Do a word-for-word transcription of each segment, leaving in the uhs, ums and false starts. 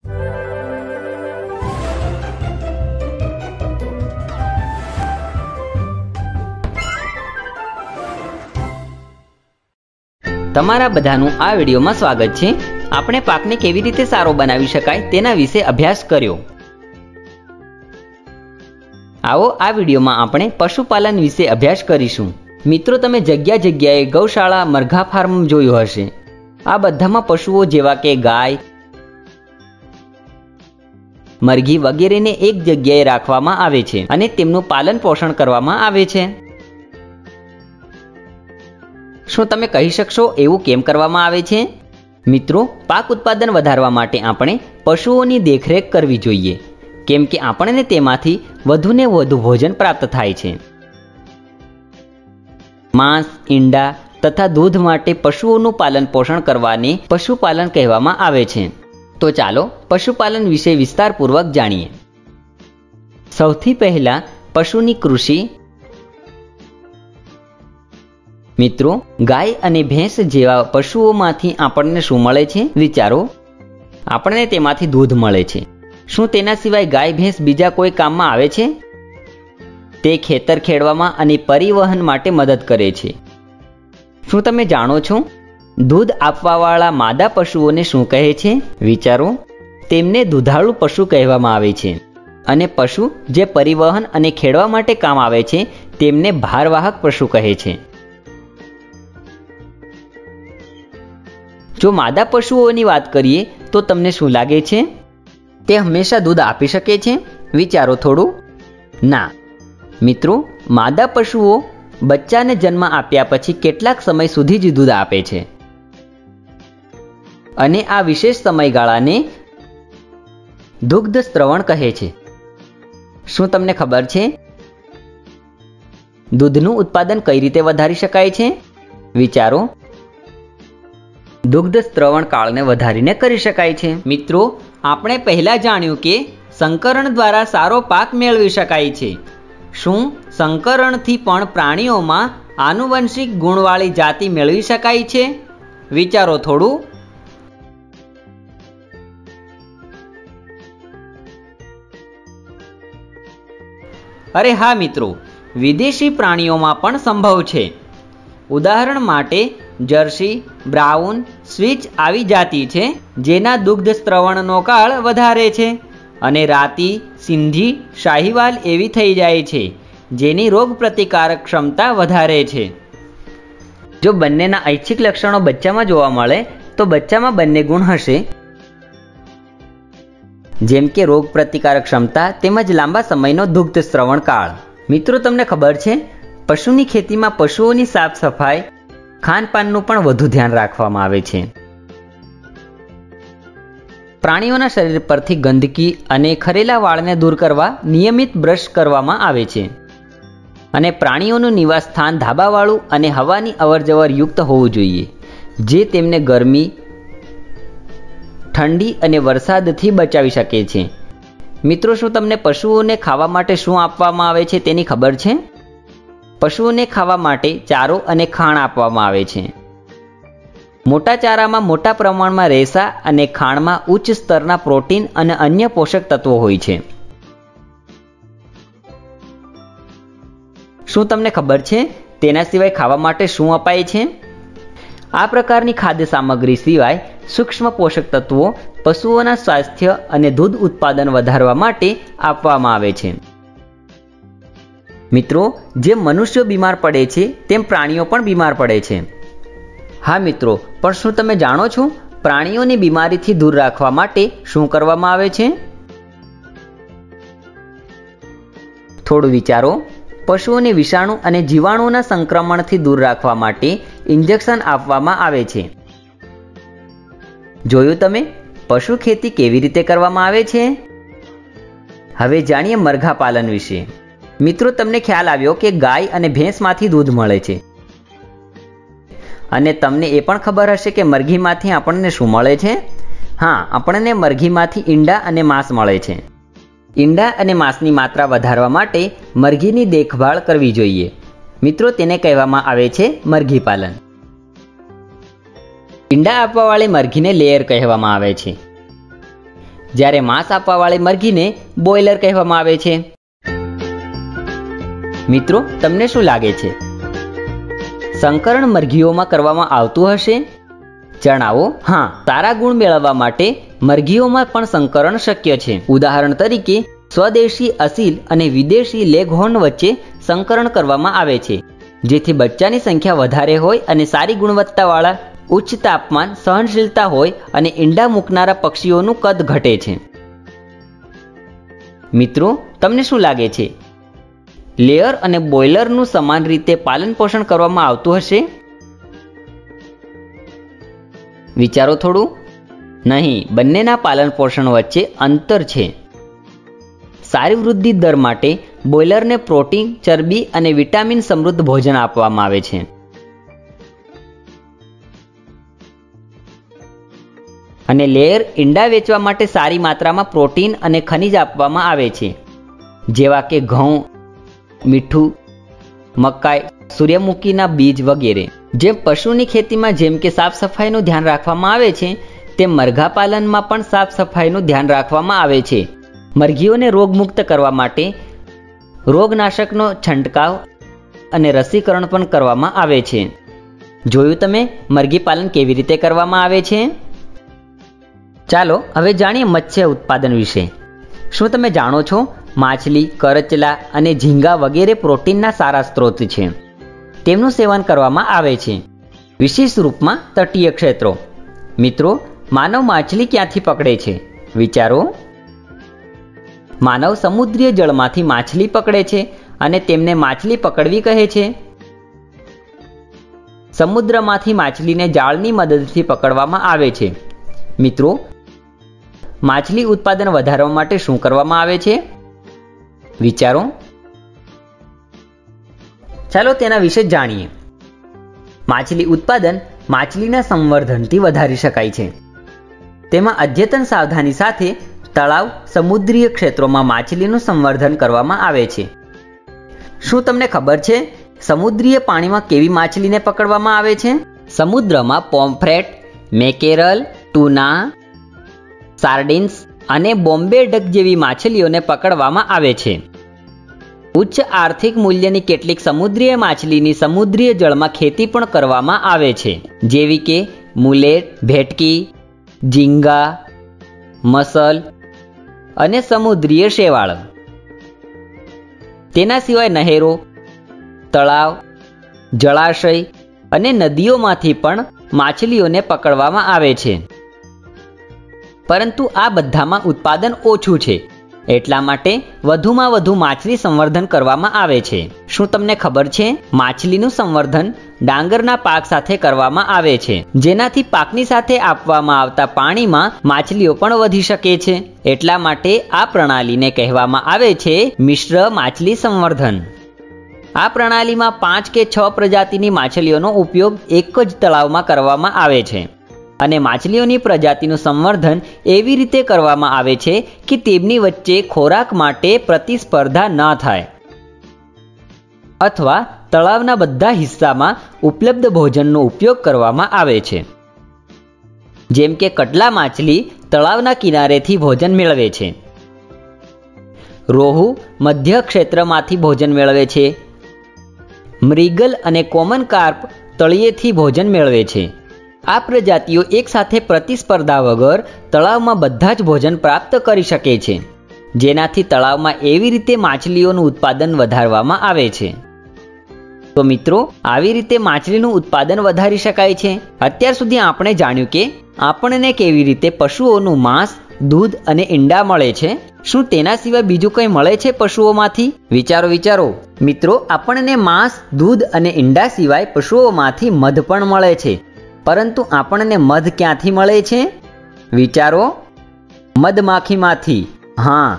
તમારા બધાનું આ વિડીયોમાં સ્વાગત છે। આપણે પાકને કેવી રીતે સારો બનાવી શકાય તેના વિશે અભ્યાસ કર્યો। આવો આ વિડીયોમાં આપણે પશુપાલન વિશે અભ્યાસ કરીશું। મિત્રો, તમે જગ્યા જગ્યાએ ગૌશાળા, મરઘા ફાર્મ જોયું હશે। આ બધામાં પશુઓ જેવા કે ગાય, મરઘી વગેરેને એક જગ્યાએ રાખવામાં આવે છે અને તેમનું પાલન પોષણ કરવામાં આવે છે। શું તમે કહી શકશો એવું કેમ કરવામાં આવે છે? મિત્રો, પાક ઉત્પાદન વધારવા માટે આપણે પશુઓની દેખરેખ કરવી જોઈએ, કેમ કે આપણને તેમાંથી વધુને વધુ ભોજન પ્રાપ્ત થાય છે। માંસ, ઈંડા તથા દૂધ માટે પશુઓનું પાલન પોષણ કરવાને પશુપાલન કહેવામાં આવે છે। તો ચાલો પશુપાલન વિશે વિસ્તારપૂર્વક જાણીએ। સૌથી પહેલા પશુની કૃષિ। મિત્રો, ગાય અને ભેંસ જેવા પશુઓમાંથી આપણને શું મળે છે? વિચારો। આપણને તેમાંથી દૂધ મળે છે। શું તેના સિવાય ગાય ભેંસ બીજા કોઈ કામમાં આવે છે? તે ખેતર ખેડવામાં અને પરિવહન માટે મદદ કરે છે। શું તમે જાણો છો દૂધ આપવાવાળા માદા પશુઓને શું કહે છે? વિચારો। તેમને દુધાળુ પશુ કહેવામાં આવે છે અને પશુ જે પરિવહન અને ખેડવા માટે કામ આવે છે તેમને ભારવાહક પશુ કહે છે। જો માદા પશુઓની વાત કરીએ તો તમને શું લાગે છે? તે હંમેશા દૂધ આપી શકે છે? વિચારો થોડું। ના મિત્રો, માદા પશુઓ બચ્ચાને જન્મ આપ્યા પછી કેટલાક સમય સુધી જ દૂધ આપે છે અને આ વિશેષ સમયગાળાને દુગ્ધ સ્ત્રવણ કહે છે। શું તમને ખબર છે દૂધનું ઉત્પાદન કઈ રીતે વધારી શકાય છે? વિચારો। દુગ્ધ સ્ત્રવણ કાળને વધારીને કરી શકાય છે। મિત્રો, આપણે પહેલા જાણ્યું કે સંકરણ દ્વારા સારો પાક મેળવી શકાય છે। શું સંકરણથી પણ પ્રાણીઓમાં આનુવંશિક ગુણવાળી જાતિ મેળવી શકાય છે? વિચારો થોડું। અરે હા મિત્રો, વિદેશી પ્રાણીઓમાં પણ સંભવ છે। ઉદાહરણ માટે જર્સી, બ્રાઉન, સ્વિચ આવી જાતિ છે જેના દુગ્ધ સ્ત્રવણનો કાળ વધારે છે અને રાતી, સિંધી, શાહીવાલ એવી થઈ જાય છે જેની રોગ પ્રતિકારક ક્ષમતા વધારે છે। જો બંનેના ઐચ્છિક લક્ષણો બચ્ચામાં જોવા મળે તો બચ્ચામાં બંને ગુણ હશે, જેમ કે રોગ પ્રતિકારક ક્ષમતા તેમજ લાંબા સમયનો દુગ્ધ સ્ત્રવણ કાળ। મિત્રો, તમને ખબર છે પશુની ખેતીમાં પશુઓની સાફ સફાઈ, ખાનપાનનું પણ વધુ ધ્યાન રાખવામાં આવે છે। પ્રાણીઓના શરીર પરથી ગંદકી અને ખરેલા વાળને દૂર કરવા નિયમિત બ્રશ કરવામાં આવે છે અને પ્રાણીઓનું નિવાસ સ્થાન ધાબાવાળું અને હવાની અવરજવર યુક્ત હોવું જોઈએ, જે તેમને ગરમી, ઠંડી અને વરસાદથી બચાવી શકે છે। મિત્રો, શું તમને પશુઓને ખાવા માટે શું આપવામાં આવે છે તેની ખબર છે? પશુઓને ખાવા માટે ચારો અને ખાણ આપવામાં આવે છે। મોટા ચારામાં મોટા પ્રમાણમાં રેસા અને ખાણમાં ઉચ્ચ સ્તરના પ્રોટીન અને અન્ય પોષક તત્વો હોય છે। શું તમને ખબર છે તેના સિવાય ખાવા માટે શું અપાય છે? આ પ્રકારની ખાદ્ય સામગ્રી સિવાય સૂક્ષ્મ પોષક તત્વો પશુઓના સ્વાસ્થ્ય અને દૂધ ઉત્પાદન વધારવા માટે આપવામાં આવે છે। મિત્રો, જેમ મનુષ્યો બીમાર પડે છે તેમ પ્રાણીઓ પણ બીમાર પડે છે। હા મિત્રો, પણ શું તમે જાણો છો પ્રાણીઓને બીમારીથી દૂર રાખવા માટે શું કરવામાં આવે છે? થોડું વિચારો। પશુઓને વિષાણુ અને જીવાણુના સંક્રમણથી દૂર રાખવા માટે ઇન્જેક્શન આપવામાં આવે છે। જોયું તમે પશુ ખેતી કેવી રીતે કરવામાં આવે છે? હવે જાણીએ મરઘા પાલન વિશે। મિત્રો, તમને ખ્યાલ આવ્યો કે ગાય અને ભેંસમાંથી દૂધ મળે છે અને તમને એ પણ ખબર હશે કે મરઘીમાંથી આપણને શું મળે છે? હા, આપણને મરઘીમાંથી ઈંડા અને માંસ મળે છે। ઈંડા અને માંસની માત્રા વધારવા માટે મરઘીની દેખભાળ કરવી જોઈએ। મિત્રો, તેને કહેવામાં આવે છે મરઘી પાલન। ઈંડા આપવાવાળી મરઘીને લેયર કહેવામાં આવે છે। જ્યારે માંસ આપવાવાળી મરઘીને બોઇલર કહેવામાં આવે છે. મિત્રો, તમને શું લાગે છે? સંકરણ મરઘીઓમાં કરવામાં આવતું હશે? જણાવો. હા, સારા ગુણ મેળવવા માટે મરઘીઓમાં પણ સંકરણ શક્ય છે. ઉદાહરણ તરીકે સ્વદેશી અસીલ અને વિદેશી લેગહોર્ન વચ્ચે સંકરણ કરવામાં આવે છે, જેથી બચ્ચાની સંખ્યા વધારે હોય અને સારી ગુણવત્તાવાળા ઉચ્ચ તાપમાન સહનશીલતા હોય અને ઈંડા મૂકનારા પક્ષીઓનું કદ ઘટે છે. મિત્રો, તમને શું લાગે છે? લેયર અને બોઇલરનું સમાન રીતે પાલન પોષણ કરવામાં આવતું હશે? વિચારો થોડું. નહીં, બંનેના પાલન પોષણ વચ્ચે અંતર છે. સારી વૃદ્ધિ દર માટે બોઇલરને પ્રોટીન, ચરબી અને વિટામિન સમૃદ્ધ ભોજન આપવામાં આવે છે. અને લેયર ઈંડા વેચવા માટે સારી માત્રામાં પ્રોટીન અને ખનિજ આપવામાં આવે છે, જેવા કે ઘઉં, મીઠું, મકાઈ, સૂર્યમુખીના બીજ વગેરે. જેમ પશુની ખેતીમાં જેમ કે સાફ સફાઈનું ધ્યાન રાખવામાં આવે છે, તેમ મરઘા પાલનમાં પણ સાફ સફાઈનું ધ્યાન રાખવામાં આવે છે. મરઘીઓને રોગમુક્ત કરવા માટે રોગનાશકનો છંટકાવ અને રસીકરણ પણ કરવામાં આવે છે. જોયું તમે મરઘી પાલન કેવી રીતે કરવામાં આવે છે? ચાલો હવે જાણીએ મત્સ્ય ઉત્પાદન વિશે. શું તમે જાણો છો, માછલી, કરચલા અને ઝીંગા વગેરે પ્રોટીનના સારા સ્ત્રોત છે. તેમનું સેવન કરવામાં આવે છે, વિશેષ રૂપમાં તટીય ક્ષેત્રો. મિત્રો, માનવ માછલી ક્યાંથી પકડે છે? વિચારો. માનવ સમુદ્રીય જળમાંથી માછલી પકડે છે અને તેમને માછલી પકડવી કહે છે. સમુદ્રમાંથી માછલીને જાળની મદદથી પકડવામાં આવે છે. મિત્રો, માછલી ઉત્પાદન વધારવા માટે શું કરવામાં આવે છે? વિચારો. ચાલો તેના વિશે જાણીએ. માછલી ઉત્પાદન માછલીના સંવર્ધનથી વધારી શકાય છે. તેમાં અદ્યતન સાવધાની સાથે તળાવ, સમુદ્રીય ક્ષેત્રોમાં માછલીનું સંવર્ધન કરવામાં આવે છે. શું તમને ખબર છે સમુદ્રીય પાણીમાં કેવી માછલીને પકડવામાં આવે છે? સમુદ્રમાં પોમ્ફ્રેટ, મેકેરલ, ટૂના, સાર્ડિન્સ અને બોમ્બે ડક જેવી માછલીઓને પકડવામાં આવે છે. ઉચ્ચ આર્થિક મૂલ્યની કેટલીક સમુદ્રીય માછલીની સમુદ્રીય જળમાં ખેતી પણ કરવામાં આવે છે, જેવી કે મુલેટ, ભેટકી, ઝીંગા, મસલ અને સમુદ્રીય શેવાળ. તેના સિવાય નહેરો, તળાવ, જળાશય અને નદીઓમાંથી પણ માછલીઓને પકડવામાં આવે છે. પરંતુ આ બધામાં ઉત્પાદન ઓછું છે, એટલા માટે વધુમાં વધુ માછલી સંવર્ધન કરવામાં આવે છે. શું તમને ખબર છે? માછલીનું સંવર્ધન ડાંગરના પાક સાથે કરવામાં આવે છે, જેનાથી પાકની સાથે આપવામાં આવતા પાણીમાં માછલીઓ પણ વધી શકે છે. એટલા માટે આ પ્રણાલીને કહેવામાં આવે છે મિશ્ર માછલી સંવર્ધન. આ પ્રણાલીમાં પાંચ કે છ પ્રજાતિની માછલીઓનો ઉપયોગ એક જ તળાવમાં કરવામાં આવે છે અને માછલીઓની પ્રજાતિનું સંવર્ધન એવી રીતે કરવામાં આવે છે કે તેમની વચ્ચે ખોરાક માટે પ્રતિસ્પર્ધા ન થાય અથવા તળાવના બધા હિસ્સામાં ઉપલબ્ધ ભોજનનો ઉપયોગ કરવામાં આવે છે. જેમ કે કટલા માછલી તળાવના કિનારેથી ભોજન મેળવે છે. રોહુ મધ્ય ક્ષેત્રમાંથી ભોજન મેળવે છે. મૃગલ અને કોમન કાર્પ તળિયેથી ભોજન મેળવે છે. આ પ્રજાતિઓ એકસાથે પ્રતિસ્પર્ધા વગર તળાવમાં બધા જ ભોજન પ્રાપ્ત કરી શકે છે, જેનાથી તળાવમાં એવી રીતે માછલીઓનું ઉત્પાદન વધારવામાં આવે છે. તો મિત્રો, આવી રીતે માછલીનું ઉત્પાદન વધારી શકાય છે. અત્યાર સુધી આપણે જાણ્યું કે આપણને કેવી રીતે પશુઓનું માંસ, દૂધ અને ઈંડા મળે છે. શું તેના સિવાય બીજું કંઈ મળે છે પશુઓમાંથી? વિચારો વિચારો. મિત્રો, આપણને માંસ, દૂધ અને ઈંડા સિવાય પશુઓમાંથી મધ પણ મળે છે. પરંતુ આપણને મધ ક્યાંથી મળે છે? વિચારો. મધમાખીમાંથી. હા,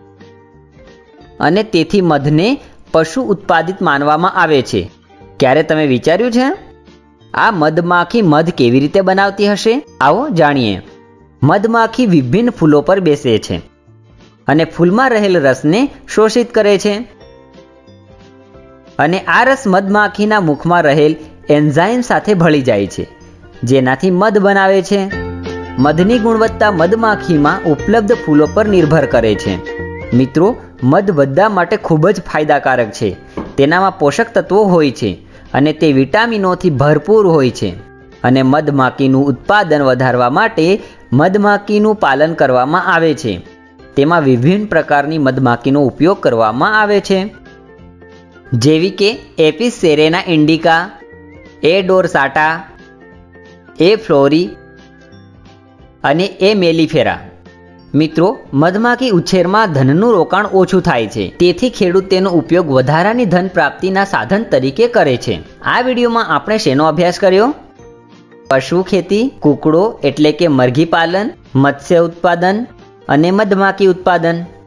અને તેથી મધને પશુ ઉત્પાદિત માનવામાં આવે છે. ક્યારે તમે વિચાર્યું છે આ મધમાખી મધ કેવી રીતે બનાવતી હશે? આવો જાણીએ. મધમાખી વિભિન્ન ફૂલો પર બેસે છે અને ફૂલમાં રહેલ રસને શોષિત કરે છે અને આ રસ મધમાખીના મુખમાં રહેલ એન્ઝાઇમ સાથે ભળી જાય છે, જેનાથી મધ બનાવે છે. મધની ગુણવત્તા મધમાખીમાં ઉપલબ્ધ ફૂલો પર નિર્ભર કરે છે। મિત્રો, મધ બધા માટે ખૂબ જ ફાયદાકારક છે। તેનામાં પોષક તત્વો હોય છે અને તે વિટામિનોથી ભરપૂર હોય છે અને મધમાખીનું ઉત્પાદન વધારવા માટે મધમાખીનું પાલન કરવામાં આવે છે। તેમાં વિભિન્ન પ્રકારની મધમાખીનો ઉપયોગ કરવામાં આવે છે, જેવી કે Apis cerana indica, A dorsata, A florea અને એ મેલિફેરા। મિત્રો, મધમાખી ઉછેરમાં ધનનું રોકાણ ઓછું થાય છે, તેથી ખેડૂત તેનો ઉપયોગ વધારાની ધન પ્રાપ્તિના સાધન તરીકે કરે છે। આ વિડીયોમાં આપણે શેનો અભ્યાસ કર્યો? પશુ ખેતી, કુકડો એટલે કે મરઘી પાલન, મત્સ્ય ઉત્પાદન અને મધમાખી ઉત્પાદન।